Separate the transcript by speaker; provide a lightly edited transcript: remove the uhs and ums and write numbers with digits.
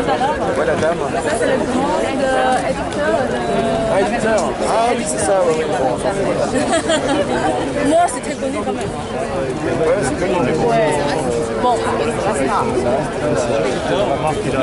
Speaker 1: Ouais, la dame.
Speaker 2: Ça, c'est le grand éditeur.
Speaker 1: Ah, éditeur. Ah oui, c'est ça, oui. Bon, on s'en fout.
Speaker 2: Moi, c'est très connu quand même.
Speaker 1: Ouais, c'est connu, mais bon.
Speaker 2: Ouais. Bon, ça reste rare.
Speaker 3: La marque il a